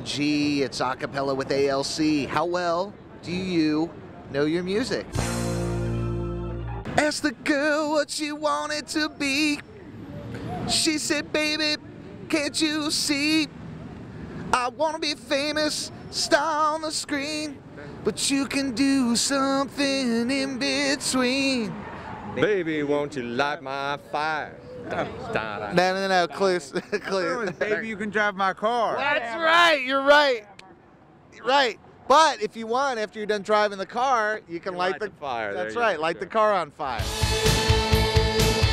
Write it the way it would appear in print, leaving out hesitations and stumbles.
WMG. It's Acapella with ALC. How well do you know your music? Asked the girl what she wanted to be. She said, baby, can't you see? I want to be famous, star on the screen, but you can do something in between. Baby, won't you light my fire? No, close. Baby, you can drive my car. That's right, you're right. Right. But if you want, after you're done driving the car, you can light the fire. That's There right, you go, light sure. the car on fire.